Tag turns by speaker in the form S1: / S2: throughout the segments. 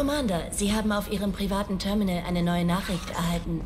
S1: Commander, Sie haben auf Ihrem privaten Terminal eine neue Nachricht erhalten.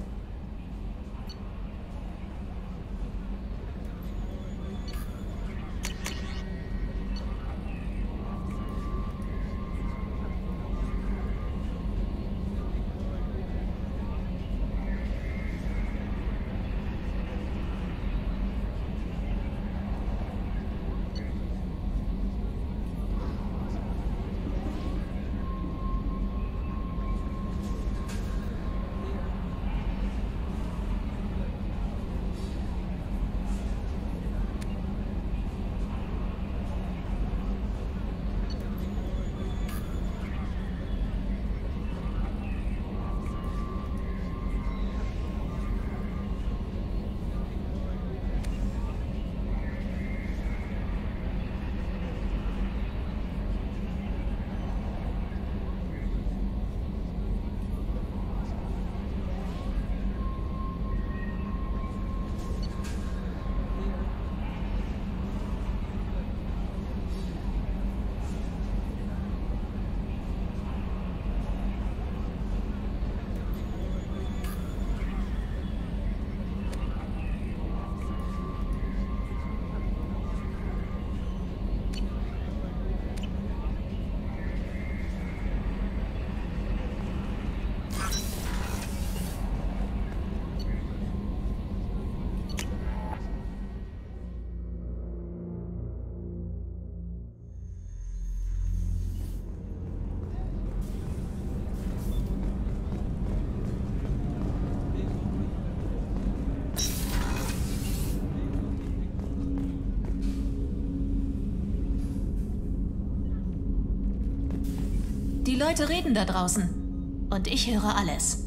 S2: Die Leute reden da draußen. Und ich höre alles.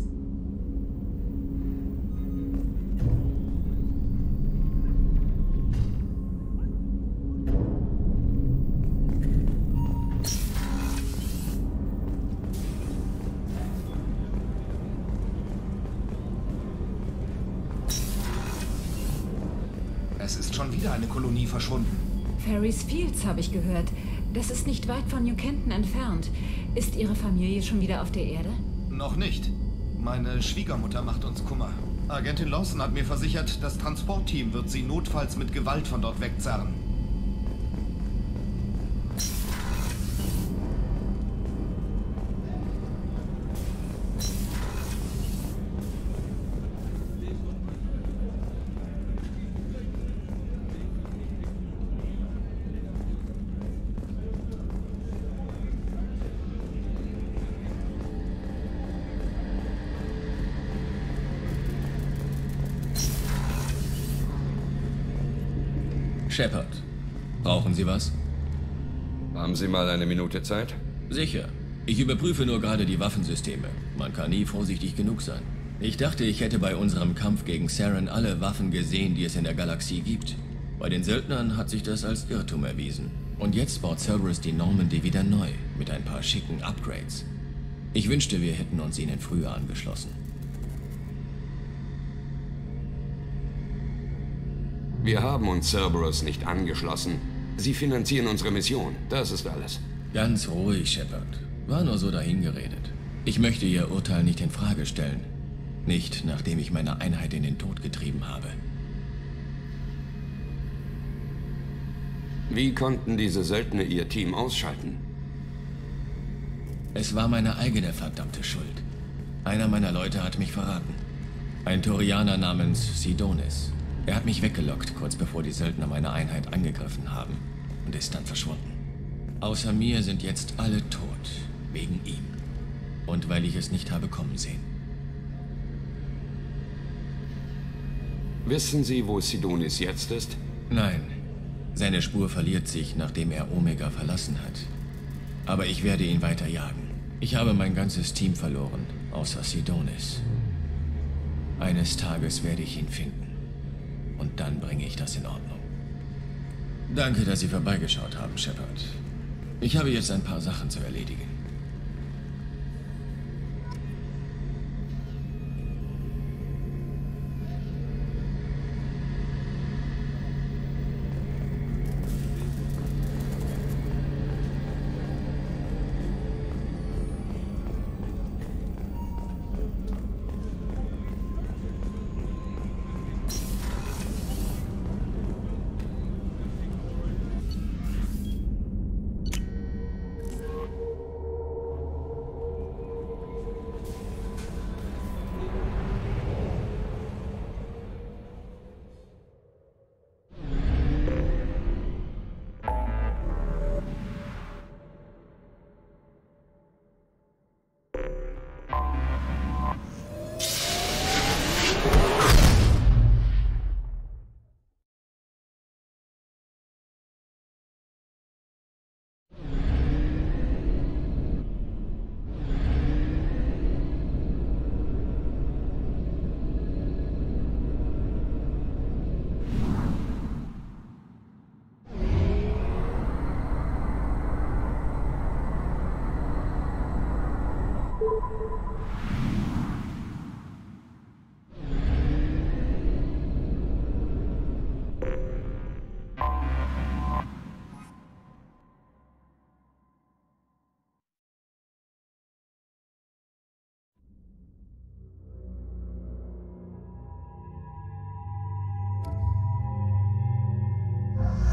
S3: Es ist schon wieder eine Kolonie verschwunden.
S4: Ferris Fields habe ich gehört. Das ist nicht weit von New Kenton entfernt. Ist Ihre Familie schon wieder auf der Erde?
S3: Noch nicht. Meine Schwiegermutter macht uns Kummer. Agentin Lawson hat mir versichert, das Transportteam wird sie notfalls mit Gewalt von dort wegzerren.
S5: Shepard, brauchen Sie was?
S6: Haben Sie mal eine Minute Zeit?
S5: Sicher. Ich überprüfe nur gerade die Waffensysteme. Man kann nie vorsichtig genug sein. Ich dachte, ich hätte bei unserem Kampf gegen Saren alle Waffen gesehen, die es in der Galaxie gibt. Bei den Söldnern hat sich das als Irrtum erwiesen. Und jetzt baut Cerberus die Normandy wieder neu, mit ein paar schicken Upgrades. Ich wünschte, wir hätten uns ihnen früher angeschlossen.
S6: Wir haben uns Cerberus nicht angeschlossen. Sie finanzieren unsere Mission. Das ist alles.
S5: Ganz ruhig, Shepard. War nur so dahingeredet. Ich möchte Ihr Urteil nicht in Frage stellen. Nicht, nachdem ich meine Einheit in den Tod getrieben habe.
S6: Wie konnten diese Söldner ihr Team ausschalten?
S5: Es war meine eigene verdammte Schuld. Einer meiner Leute hat mich verraten. Ein Turianer namens Sidonis. Er hat mich weggelockt, kurz bevor die Söldner meine Einheit angegriffen haben. Und ist dann verschwunden. Außer mir sind jetzt alle tot. Wegen ihm. Und weil ich es nicht habe kommen sehen.
S6: Wissen Sie, wo Sidonis jetzt ist?
S5: Nein. Seine Spur verliert sich, nachdem er Omega verlassen hat. Aber ich werde ihn weiter jagen. Ich habe mein ganzes Team verloren, außer Sidonis. Eines Tages werde ich ihn finden. Und dann bringe ich das in Ordnung. Danke, dass Sie vorbeigeschaut haben, Shepard. Ich habe jetzt ein paar Sachen zu erledigen.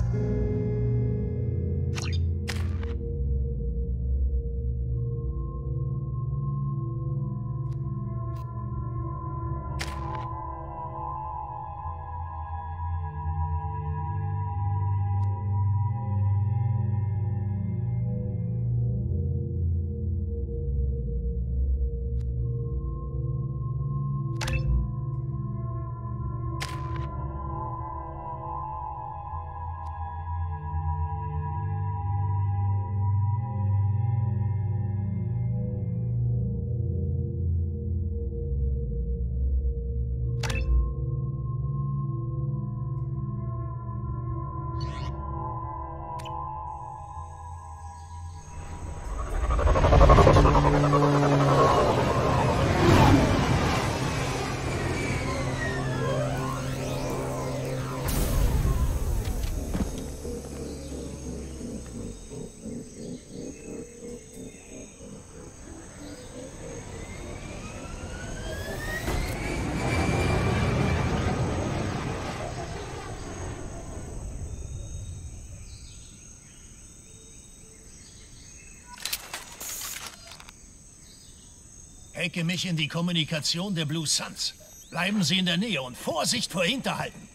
S7: Hacke mich in die Kommunikation der Blue Suns. Bleiben Sie in der Nähe und Vorsicht vor Hinterhalten.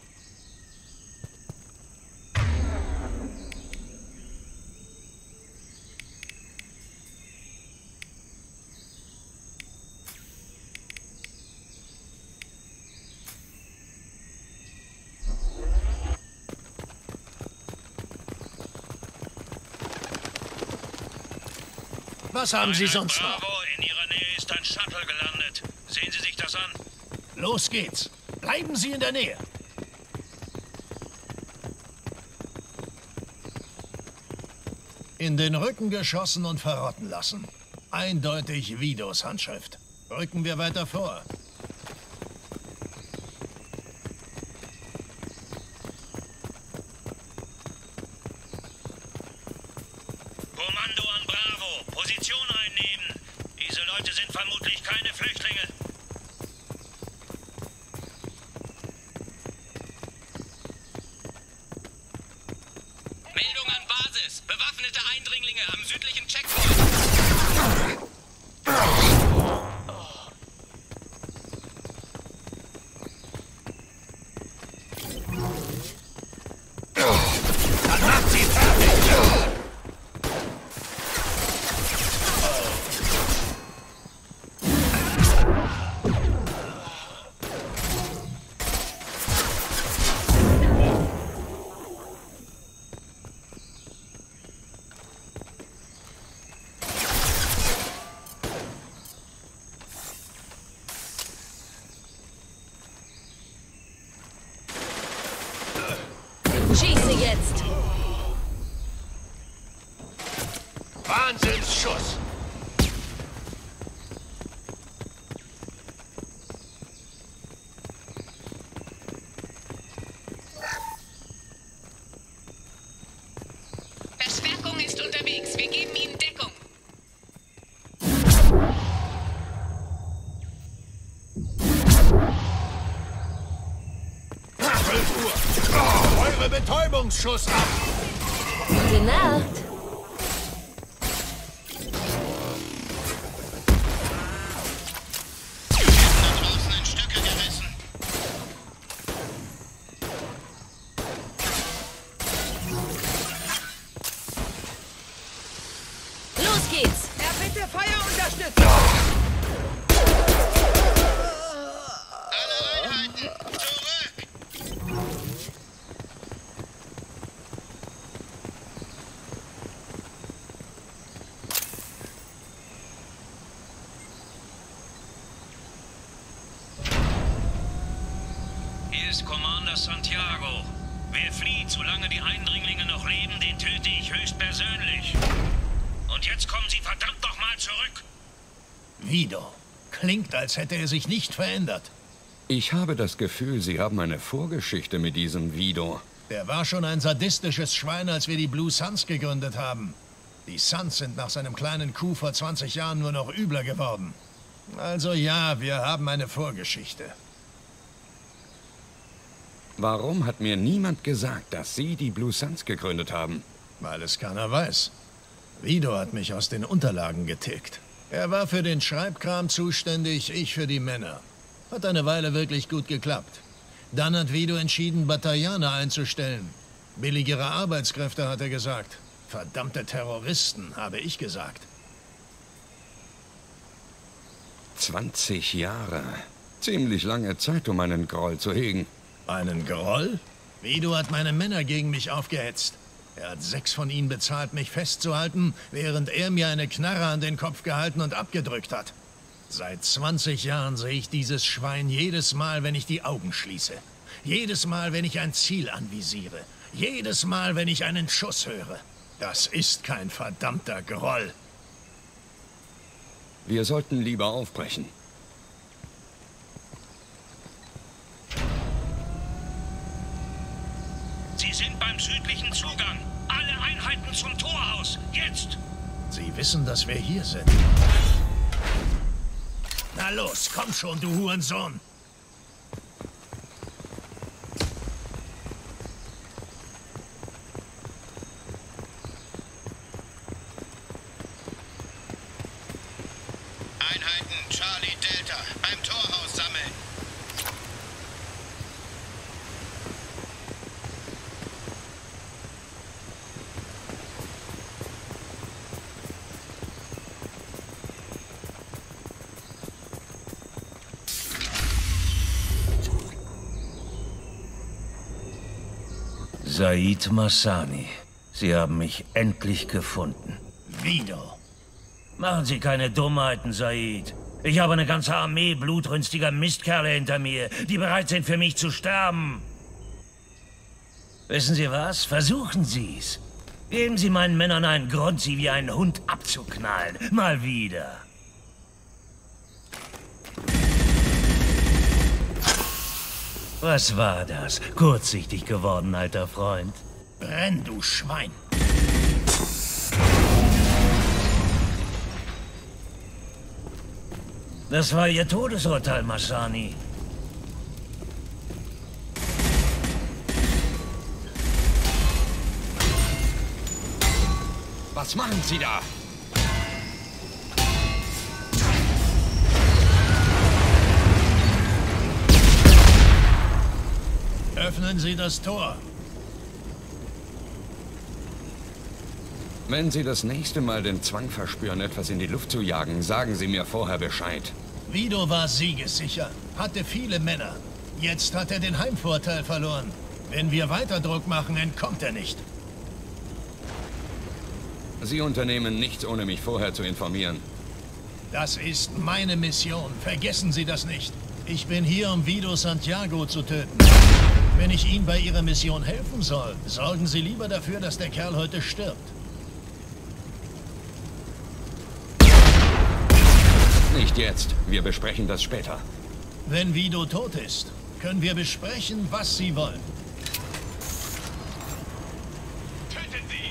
S7: Was haben Sie sonst noch?
S8: Bravo, in Ihrer Nähe ist ein Shuttle gelandet. Sehen Sie sich das an.
S7: Los geht's. Bleiben Sie in der Nähe. In den Rücken geschossen und verrotten lassen. Eindeutig Vidos Handschrift. Rücken wir weiter vor.
S8: Kommando an Bravo. Position einnehmen. Diese Leute sind vermutlich keine Flüchtlinge.
S9: Meldung an Basis. Bewaffnete Eindringlinge am südlichen Checkpoint.
S7: Dann macht sie fertig!
S1: Schieße jetzt!
S7: Wahnsinnsschuss!
S9: Verstärkung ist unterwegs. Wir geben Ihnen Deckung.
S7: Eure Betäubungsschuss ab!
S1: Gute Nacht!
S8: Draußen in Stücke gerissen.
S1: Los geht's!
S9: Bitte Feuerunterstützung!
S8: Alle Einheiten, zurück! Hier ist Commander Santiago. Wer flieht, solange die Eindringlinge noch leben, den töte ich höchstpersönlich. Und jetzt kommen Sie verdammt noch mal zurück.
S7: Vido. Klingt, als hätte er sich nicht verändert.
S6: Ich habe das Gefühl, Sie haben eine Vorgeschichte mit diesem Vido.
S7: Der war schon ein sadistisches Schwein, als wir die Blue Suns gegründet haben. Die Suns sind nach seinem kleinen Coup vor 20 Jahren nur noch übler geworden. Also ja, wir haben eine Vorgeschichte.
S6: Warum hat mir niemand gesagt, dass Sie die Blue Suns gegründet haben?
S7: Weil es keiner weiß. Vido hat mich aus den Unterlagen getilgt. Er war für den Schreibkram zuständig, ich für die Männer. Hat eine Weile wirklich gut geklappt. Dann hat Vido entschieden, Bataillane einzustellen. Billigere Arbeitskräfte, hat er gesagt. Verdammte Terroristen, habe ich gesagt.
S6: 20 Jahre. Ziemlich lange Zeit, um einen Groll zu hegen.
S7: Einen Groll? Vido hat meine Männer gegen mich aufgehetzt. Er hat 6 von ihnen bezahlt, mich festzuhalten, während er mir eine Knarre an den Kopf gehalten und abgedrückt hat. Seit 20 Jahren sehe ich dieses Schwein jedes Mal, wenn ich die Augen schließe. Jedes Mal, wenn ich ein Ziel anvisiere. Jedes Mal, wenn ich einen Schuss höre. Das ist kein verdammter Groll.
S6: Wir sollten lieber aufbrechen.
S8: Sie sind beim südlichen Zugang. Alle Einheiten zum Torhaus. Jetzt!
S7: Sie wissen, dass wir hier sind. Na los, komm schon, du Hurensohn!
S9: Einheiten Charlie Delta beim Torhaus sammeln.
S10: Said Massani, Sie haben mich endlich gefunden.
S7: Vido.
S10: Machen Sie keine Dummheiten, Said. Ich habe eine ganze Armee blutrünstiger Mistkerle hinter mir, die bereit sind, für mich zu sterben. Wissen Sie was? Versuchen Sie's. Geben Sie meinen Männern einen Grund, sie wie einen Hund abzuknallen. Mal wieder. Was war das? Kurzsichtig geworden, alter Freund.
S7: Brenn, du Schwein!
S10: Das war Ihr Todesurteil, Massani.
S6: Was machen Sie da?
S7: Öffnen Sie das Tor.
S6: Wenn Sie das nächste Mal den Zwang verspüren, etwas in die Luft zu jagen, sagen Sie mir vorher Bescheid.
S7: Vido war siegessicher, hatte viele Männer. Jetzt hat er den Heimvorteil verloren. Wenn wir weiter Druck machen, entkommt er nicht.
S6: Sie unternehmen nichts, ohne mich vorher zu informieren.
S7: Das ist meine Mission. Vergessen Sie das nicht. Ich bin hier, um Vido Santiago zu töten. Wenn ich Ihnen bei Ihrer Mission helfen soll, sorgen Sie lieber dafür, dass der Kerl heute stirbt.
S6: Nicht jetzt. Wir besprechen das später.
S7: Wenn Vido tot ist, können wir besprechen, was Sie wollen.
S9: Töten Sie!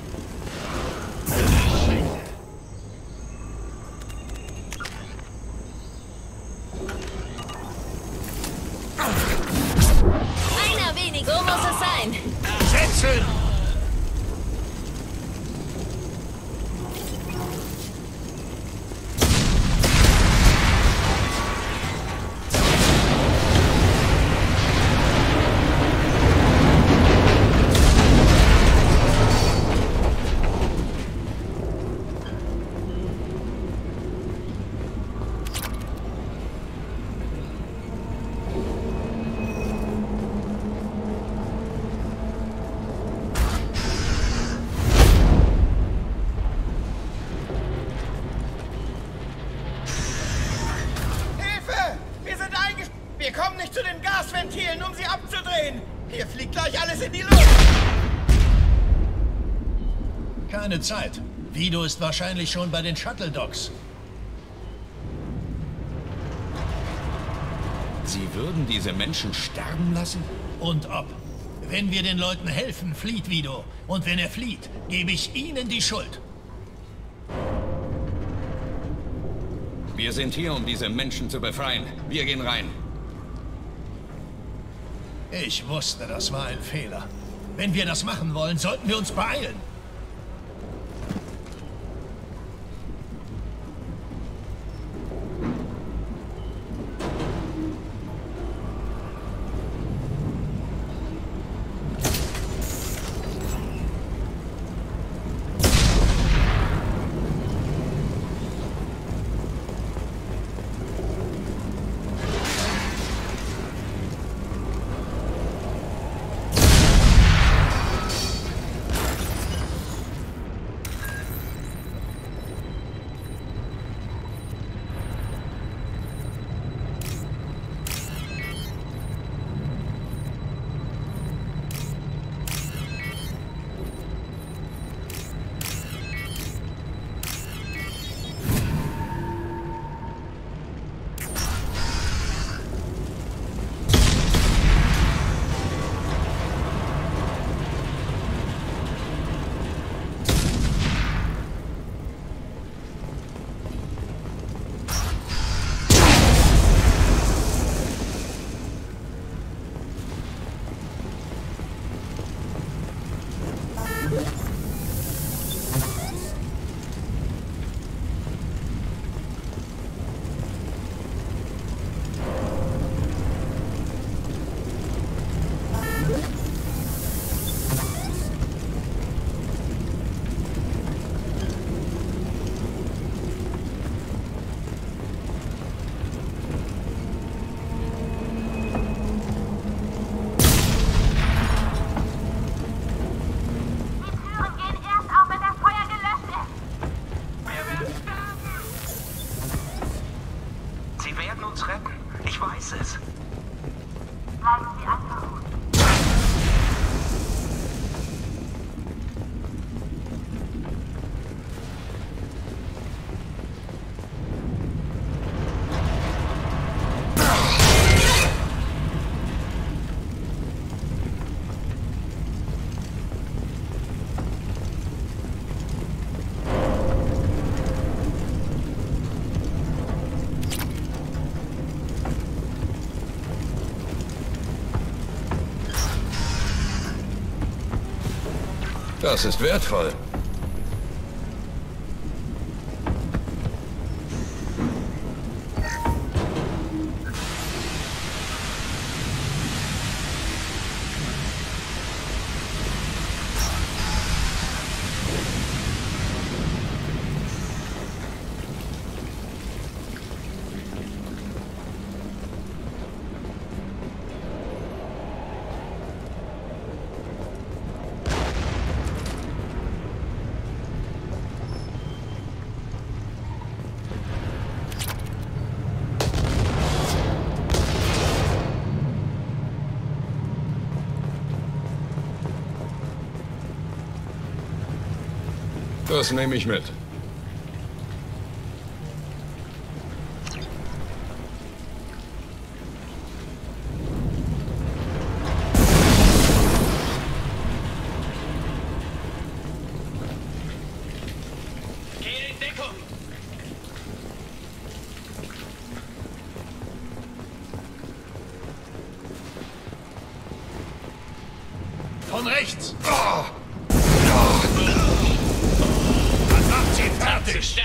S1: Einer weniger muss es sein.
S7: Setzen!
S9: Wir kommen nicht zu den Gasventilen, um sie abzudrehen. Hier fliegt gleich alles in die Luft.
S7: Keine Zeit. Vido ist wahrscheinlich schon bei den Shuttle-Docks.
S6: Sie würden diese Menschen sterben lassen?
S7: Und ob. Wenn wir den Leuten helfen, flieht Vido. Und wenn er flieht, gebe ich Ihnen die Schuld.
S6: Wir sind hier, um diese Menschen zu befreien. Wir gehen rein.
S7: Ich wusste, das war ein Fehler. Wenn wir das machen wollen, sollten wir uns beeilen.
S6: Das ist wertvoll. Das nehme ich mit.
S9: Geh in Deckung!
S7: Von rechts!
S9: Oh.
S7: Macht sie fertig!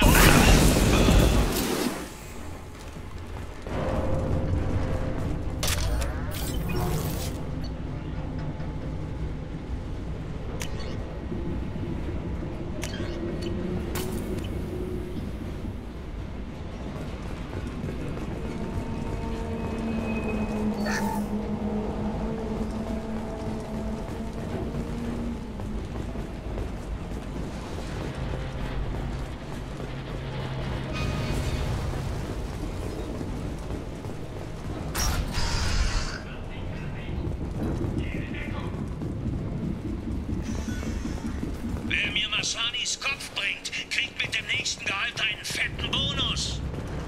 S8: Wer mir Massanis Kopf bringt, kriegt mit dem nächsten Gehalt einen fetten Bonus.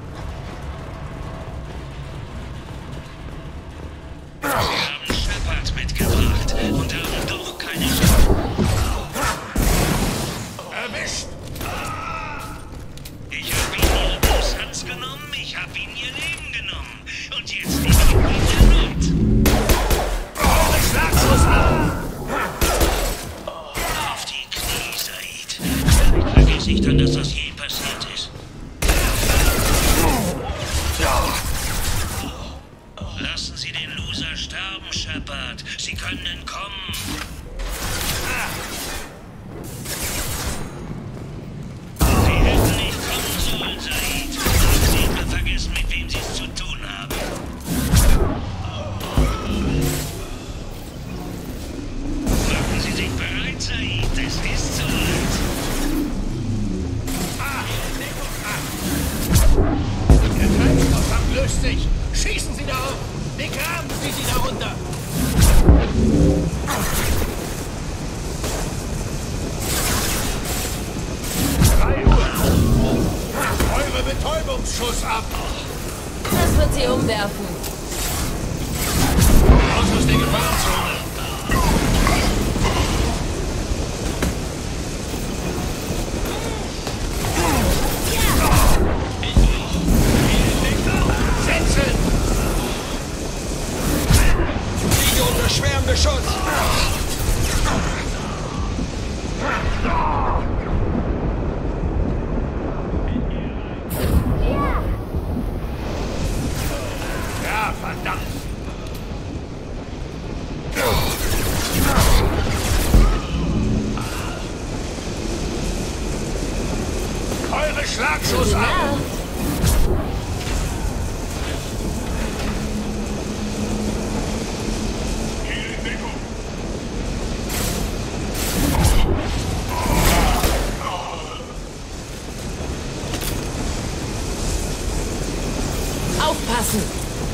S8: Sie haben Shepard mitgebracht und haben doch keine...
S7: Erwischt!
S8: Ich habe ihn ihre Brusthands genommen, ich habe ihn ihr Leben genommen. Und jetzt nehme ich ihn erneut. ihnen kommen. Sie hätten nicht kommen sollen, Said. Sie haben mal vergessen, mit wem sie es zu tun haben. Machen Sie sich bereit, Said. Es ist soweit.
S7: Der Treibstofftank löst sich. Schießen Sie darauf. Begraben Sie sie darunter. 3 Uhr. Eure Betäubungsschuss ab.
S1: Das wird sie umwerfen.
S7: Raus aus der Gefahrenzone. Setzen!
S6: Liege unter schwerem Beschuss!
S7: Ja, verdammt! Eure Schlagschuss ab!
S1: Aufpassen!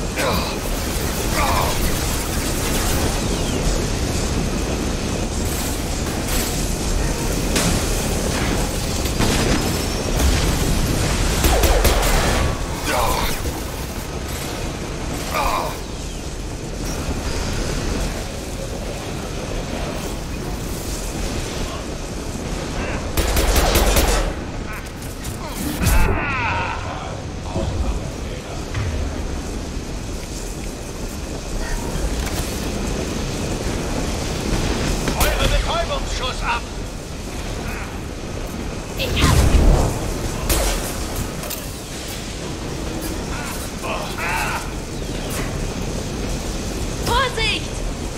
S7: Schuss ab!
S1: Vorsicht!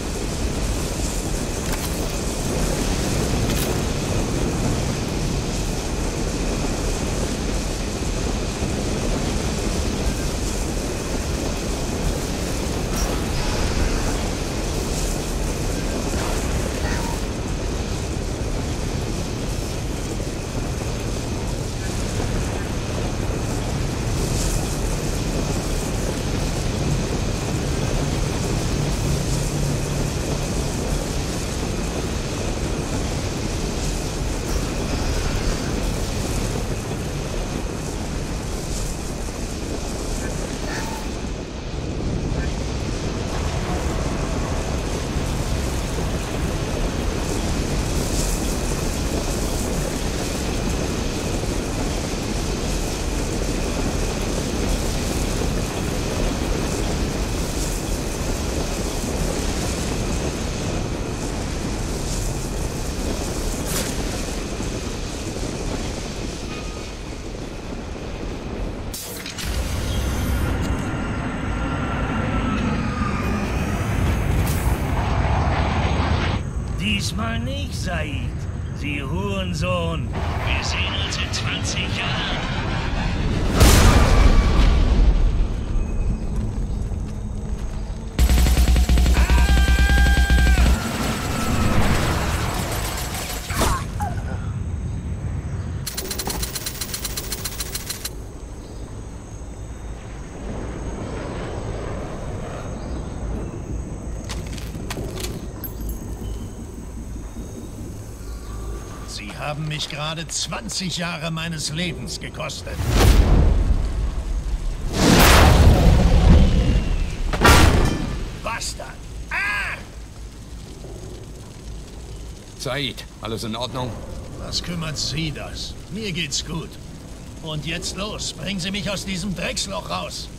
S10: Diesmal nicht, Said. Sie Hurensohn.
S8: Wir sehen uns in 20 Jahren.
S7: Sie haben mich gerade 20 Jahre meines Lebens gekostet. Bastard! Ah!
S6: Said, alles in Ordnung?
S7: Was kümmert Sie das? Mir geht's gut. Und jetzt los, bringen Sie mich aus diesem Drecksloch raus.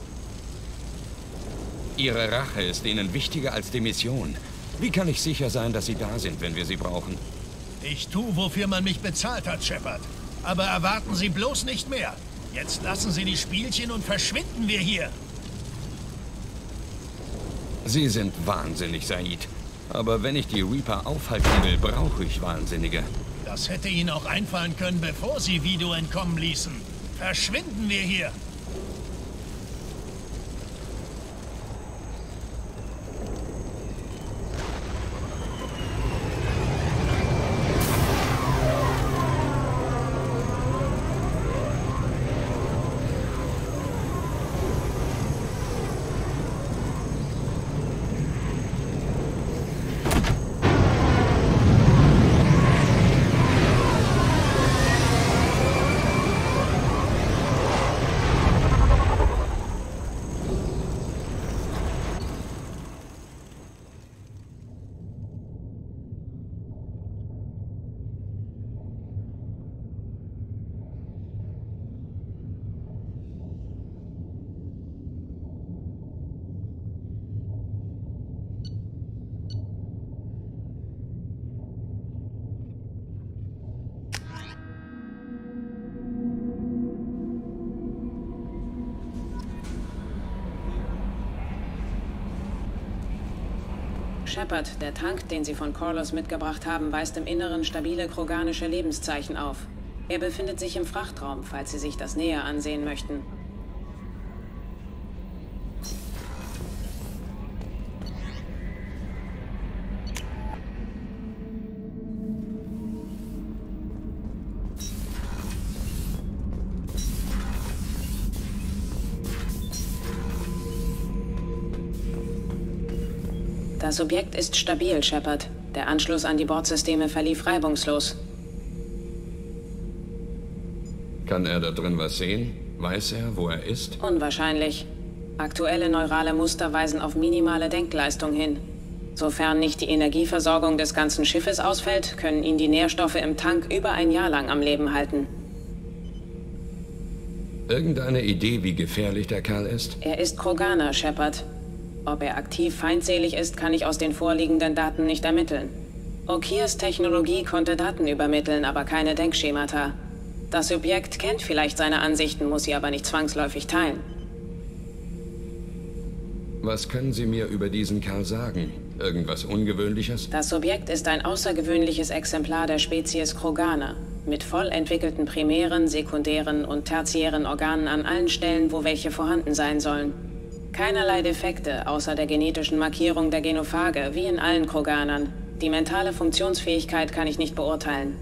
S6: Ihre Rache ist Ihnen wichtiger als die Mission. Wie kann ich sicher sein, dass Sie da sind, wenn wir Sie brauchen?
S7: Ich tue, wofür man mich bezahlt hat, Shepard. Aber erwarten Sie bloß nicht mehr. Jetzt lassen Sie die Spielchen und verschwinden wir hier.
S6: Sie sind wahnsinnig, Said. Aber wenn ich die Reaper aufhalten will, brauche ich Wahnsinnige.
S7: Das hätte Ihnen auch einfallen können, bevor Sie Vido entkommen ließen. Verschwinden wir hier!
S11: Shepard, der Tank, den Sie von Corlus mitgebracht haben, weist im Inneren stabile kroganische Lebenszeichen auf. Er befindet sich im Frachtraum, falls Sie sich das näher ansehen möchten. Das Objekt ist stabil, Shepard. Der Anschluss an die Bordsysteme verlief reibungslos.
S6: Kann er da drin was sehen? Weiß er, wo er ist?
S11: Unwahrscheinlich. Aktuelle neurale Muster weisen auf minimale Denkleistung hin. Sofern nicht die Energieversorgung des ganzen Schiffes ausfällt, können ihn die Nährstoffe im Tank über ein Jahr lang am Leben halten.
S6: Irgendeine Idee, wie gefährlich der Kerl ist?
S11: Er ist Kroganer, Shepard. Ob er aktiv feindselig ist, kann ich aus den vorliegenden Daten nicht ermitteln. Okirs Technologie konnte Daten übermitteln, aber keine Denkschemata. Das Subjekt kennt vielleicht seine Ansichten, muss sie aber nicht zwangsläufig teilen.
S6: Was können Sie mir über diesen Kerl sagen? Irgendwas Ungewöhnliches?
S11: Das Subjekt ist ein außergewöhnliches Exemplar der Spezies Kroganer, mit voll entwickelten primären, sekundären und tertiären Organen an allen Stellen, wo welche vorhanden sein sollen. Keinerlei Defekte, außer der genetischen Markierung der Genophage, wie in allen Kroganern. Die mentale Funktionsfähigkeit kann ich nicht beurteilen.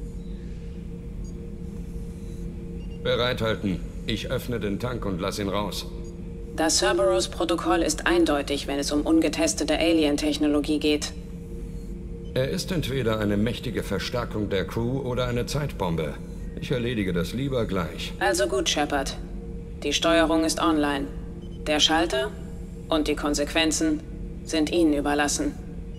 S6: Bereithalten. Ich öffne den Tank und lass ihn raus.
S11: Das Cerberus-Protokoll ist eindeutig, wenn es um ungetestete Alien-Technologie geht.
S6: Er ist entweder eine mächtige Verstärkung der Crew oder eine Zeitbombe. Ich erledige das lieber gleich.
S11: Also gut, Shepard. Die Steuerung ist online. Der Schalter und die Konsequenzen sind Ihnen überlassen.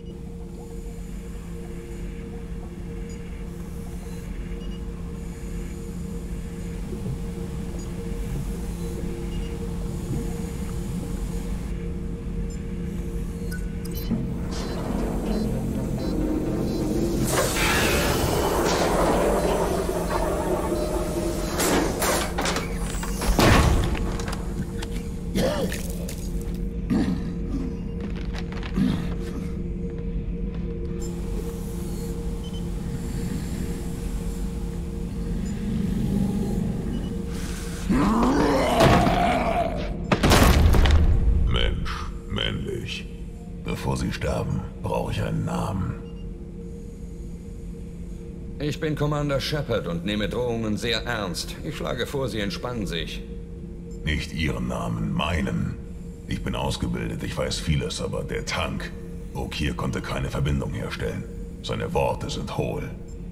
S12: Bevor Sie sterben, brauche ich einen Namen.
S6: Ich bin Commander Shepard und nehme Drohungen sehr ernst. Ich schlage vor, Sie entspannen sich.
S12: Nicht Ihren Namen, meinen. Ich bin ausgebildet, ich weiß vieles, aber der Tank... Okir konnte keine Verbindung herstellen. Seine Worte sind hohl.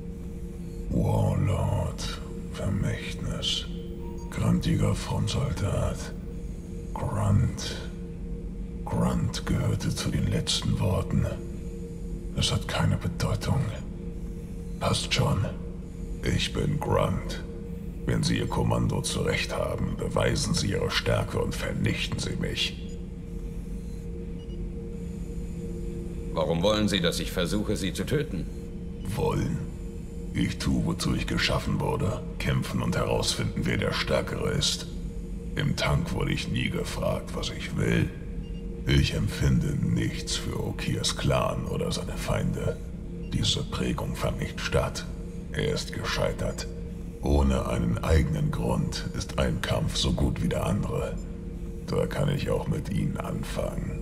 S12: Warlord, Vermächtnis, grantiger Frontsoldat, Grunt. Grunt gehörte zu den letzten Worten. Es hat keine Bedeutung. Passt schon. Ich bin Grunt. Wenn Sie Ihr Kommando zurecht haben, beweisen Sie Ihre Stärke und vernichten Sie mich.
S6: Warum wollen Sie, dass ich versuche, Sie zu töten?
S12: Wollen. Ich tue, wozu ich geschaffen wurde. Kämpfen und herausfinden, wer der Stärkere ist. Im Tank wurde ich nie gefragt, was ich will. Ich empfinde nichts für Okirs Clan oder seine Feinde. Diese Prägung fand nicht statt. Er ist gescheitert. Ohne einen eigenen Grund ist ein Kampf so gut wie der andere. Da kann ich auch mit Ihnen anfangen.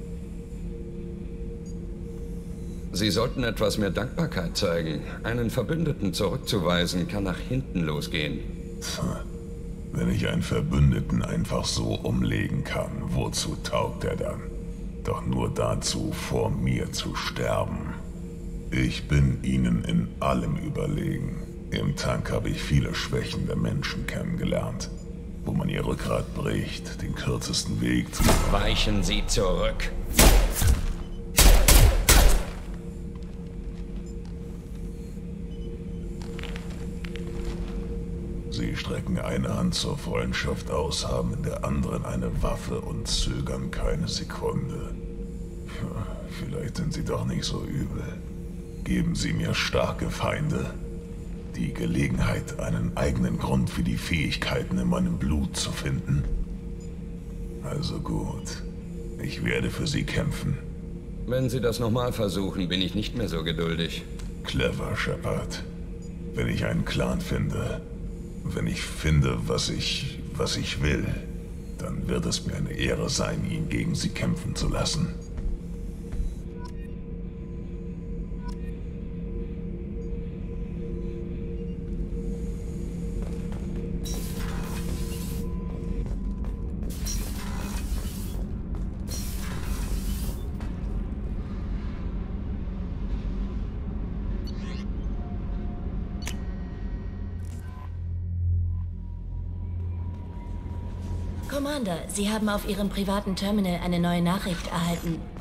S6: Sie sollten etwas mehr Dankbarkeit zeigen. Einen Verbündeten zurückzuweisen, kann nach hinten losgehen.
S12: Wenn ich einen Verbündeten einfach so umlegen kann, wozu taugt er dann? Doch nur dazu, vor mir zu sterben. Ich bin Ihnen in allem überlegen. Im Tank habe ich viele Schwächen der Menschen kennengelernt. Wo man ihr Rückgrat bricht, den kürzesten Weg zu...
S6: Weichen Sie zurück.
S12: Sie strecken eine Hand zur Freundschaft aus, haben in der anderen eine Waffe und zögern keine Sekunde. Vielleicht sind Sie doch nicht so übel. Geben Sie mir starke Feinde. Die Gelegenheit, einen eigenen Grund für die Fähigkeiten in meinem Blut zu finden. Also gut. Ich werde für Sie kämpfen.
S6: Wenn Sie das nochmal versuchen, bin ich nicht mehr so geduldig.
S12: Clever, Shepard. Wenn ich einen Clan finde, wenn ich finde, was ich will, dann wird es mir eine Ehre sein, ihn gegen Sie kämpfen zu lassen.
S1: Commander, Sie haben auf Ihrem privaten Terminal eine neue Nachricht erhalten.